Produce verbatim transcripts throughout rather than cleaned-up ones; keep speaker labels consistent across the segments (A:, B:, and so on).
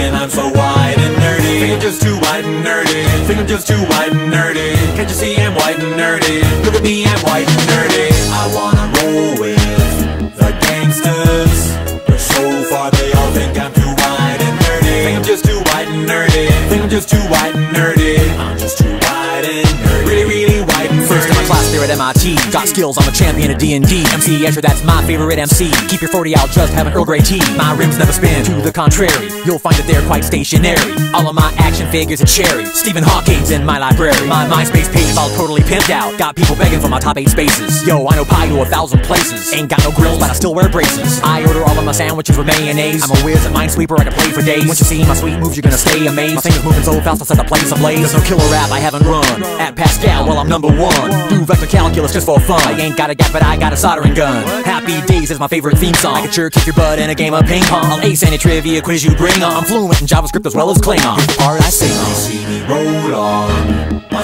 A: thinking I'm so white and nerdy. Think I'm just too white and nerdy. Think I'm just too white and nerdy. Can't you see I'm white and nerdy? Look at me, I'm white and nerdy. I wanna roll with the gangsters, but so far they all think I'm too white and nerdy. Think I'm just too white and nerdy. Think I'm just too white and nerdy. I'm just too white and nerdy. Really, really white and nerdy.
B: First in my class there at M I T. Got skills, I'm a champion of D and D. M C Escher, that's my favorite M C. Keep your forty out, just have an Earl Grey tea. My rims never spin, to the contrary. You'll find that they're quite stationary. All of my action figures are cherry. Stephen Hawking's in my library. My MySpace page is all totally pimped out. Got people begging for my top eight spaces. Yo, I know pie to a thousand places. Ain't got no grills, but I still wear braces. I order all of my sandwiches with mayonnaise. I'm a whiz at Minesweeper, I can play for days. Once you see my sweet moves, you're gonna stay amazed. My fingers moving so fast, I'll set the place ablaze. There's no killer rap I haven't run. At Pascal, well I'm number one. Do vector calculus just for fun. I ain't got a gap, but I got a soldering gun. Happy Days is my favorite theme song. I can sure kick your butt in a game of ping pong. I'll ace any trivia quiz you bring on. I'm fluent in JavaScript as well as Klingon. Here's the part I sing on.
A: They see me roll on my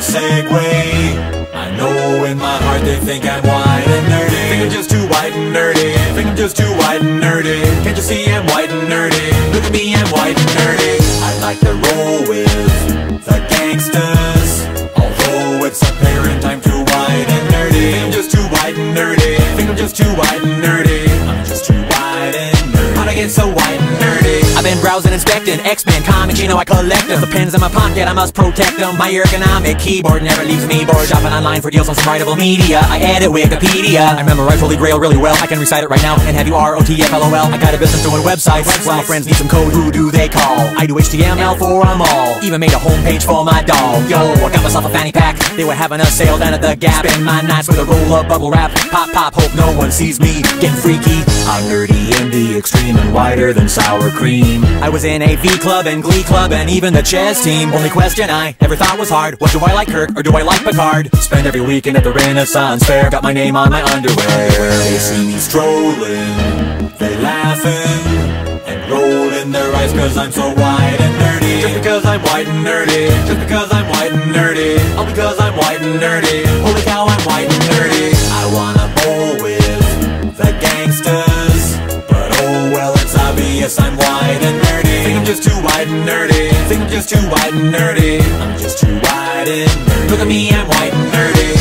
A: Segway. I know in my heart they think I'm white and nerdy. Think I'm just too white and nerdy. Think I'm just too white and nerdy. Can't you see I'm white and nerdy? Look at me, I'm white and nerdy. I like to roll with the gangsters, although it's apparent I'm too white and nerdy. Think I'm just too white and nerdy. Think I'm just too white and nerdy. I'm just too white and nerdy. How'd I get so white and nerdy?
B: I've been browsing, inspecting X-Men comics, you know I collect them. The pens in my pocket, I must protect them. My ergonomic keyboard never leaves me bored. Shopping online for deals on some writable media. I edit Wikipedia. I memorize Holy Grail really well. I can recite it right now and have you R O T F L O L. I got a business doing websites. When my friends need some code, who do they call? I do H T M L for them all. Even made a homepage for my dog. Yo, I got myself a fanny pack. They were having a sale down at the Gap. Spend my nights with a roll up bubble wrap. Pop, pop, hope no one sees me getting freaky.
A: I'm nerdy in the extreme and whiter than sour cream.
B: I was in a V club and Glee club and even the chess team. Only question I ever thought was hard, what do I like, Kirk or do I like Picard?
A: Spend every weekend at the Renaissance Fair. Got my name on my underwear. They see me strolling, they laughing and rolling their eyes cause I'm so white and nerdy. Just because I'm white and nerdy. Just because I'm white and nerdy. All because I'm white and nerdy. Holy cow, I'm white and nerdy. I wanna bowl with the gangsters, but oh well, it's obvious I'm white and nerdy. Think I'm just too white and nerdy. Think I'm just too white and nerdy. I'm just too white and nerdy. Look at me, I'm white and nerdy.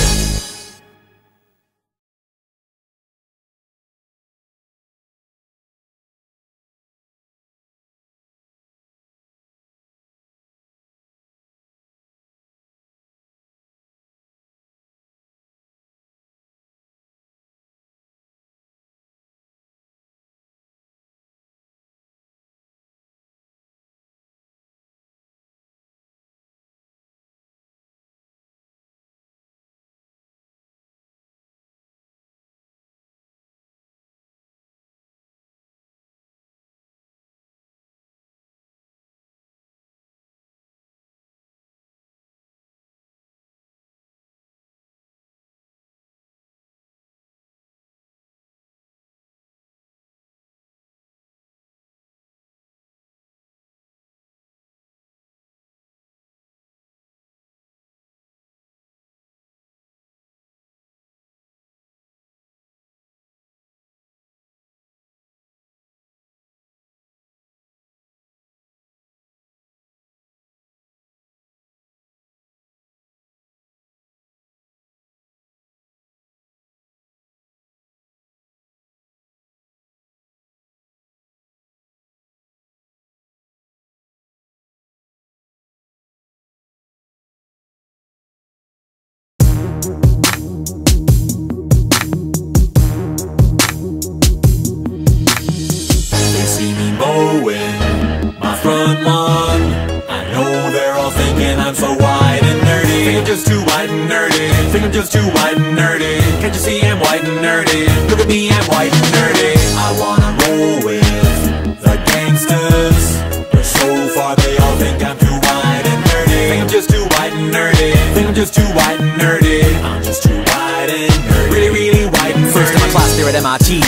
A: My front lawn, I know they're all thinking I'm so white and nerdy. Think I'm just too white and nerdy. Think I'm just too white and nerdy. Can't you see I'm white and nerdy? Look at me, I'm white and nerdy. I wanna roll with the gangsters, but so far they all think I'm too white and nerdy. Think I'm just too white and nerdy. Think I'm just too white and nerdy. I'm just too white and nerdy. Really, really white and nerdy.
B: First in my class there at M I T.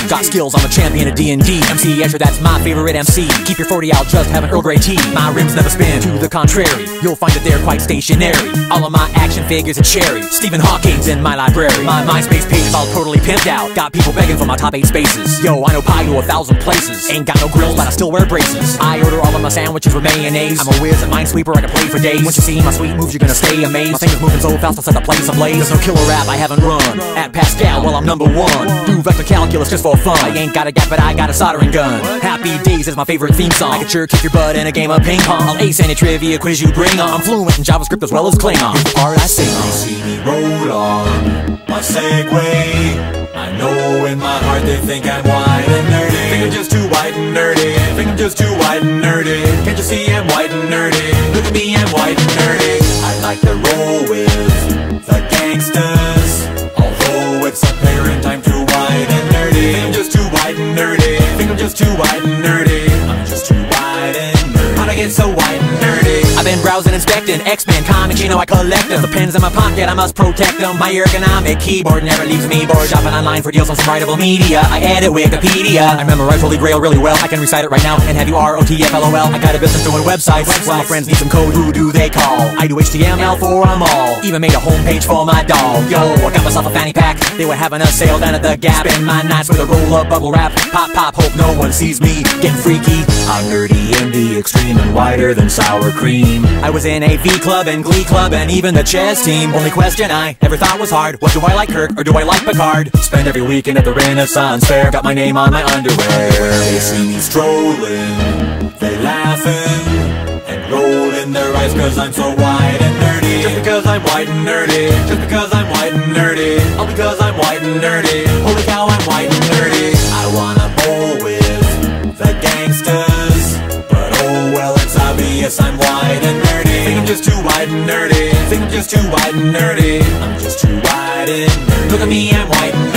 B: Got skills, I'm a champion of D and D. M C Escher, that's my favorite M C. Keep your forty, I'll just have an Earl Grey tea. My rims never spin, to the contrary, you'll find that they're quite stationary. All of my action figures are cherry. Stephen Hawking's in my library. My MySpace page is all totally pimped out. Got people begging for my top eight spaces. Yo, I know pie to a thousand places. Ain't got no grills, but I still wear braces. I order all of my sandwiches with mayonnaise. I'm a whiz at Minesweeper, I can play for days. Once you see my sweet moves, you're gonna stay amazed. My fingers moving so fast, I'll set the place ablaze. There's no killer rap I haven't run. At Pascal, well, I'm number one. Do vector calculus just for fun. I ain't got a gap, but I got a soldering gun. Happy Days is my favorite theme song. I can sure kick your butt in a game of ping pong. I'll ace any trivia quiz you bring on. I'm fluent in JavaScript as well as Klingon. Here's the part I sing on.
A: They see me roll on my Segway. I know in my heart they think I'm white and nerdy. Think I'm just too white and nerdy. Think I'm just too white and nerdy. Can't you see I'm white and nerdy? Look at me, I'm white and nerdy. I like to roll with the gangsters, although it's apparent I'm too white and nerdy. Think I'm just too white and nerdy. Think I'm just too white and nerdy. I'm just too white and nerdy. How'd I get so white and nerdy?
B: I've been browsing, inspecting X-Men comics, you know I collect them. The pens in my pocket, I must protect them. My ergonomic keyboard never leaves me bored. Shopping online for deals on some writable media. I edit Wikipedia. I memorize Holy Grail really well. I can recite it right now and have you R O T F L O L. I got a business doing websites. Well, my friends need some code, who do they call? I do H T M L for them all. Even made a homepage for my dog. Yo, I got myself a fanny pack. They were having a sale down at the Gap. Spend my nights with a roll-up bubble wrap. Pop, pop, hope no one sees me getting freaky.
A: I'm nerdy in the extreme and whiter than sour cream.
B: I was in a V Club and Glee Club and even the chess team. Only question I ever thought was hard, what do I like, Kirk or do I like Picard?
A: Spend every weekend at the Renaissance Fair. Got my name on my underwear. They see me strolling, they laughing and rolling their eyes cause I'm so white and nerdy. Just because I'm white and nerdy. Just because I'm white and nerdy. All because I'm white and nerdy. Holy cow, I'm white and nerdy. I wanna bowl with the gangsters, but oh well, it's obvious I'm white and nerdy. Think I'm just too white and nerdy. Think I'm just too white and nerdy. I'm just too white and nerdy. Look at me, I'm white and nerdy.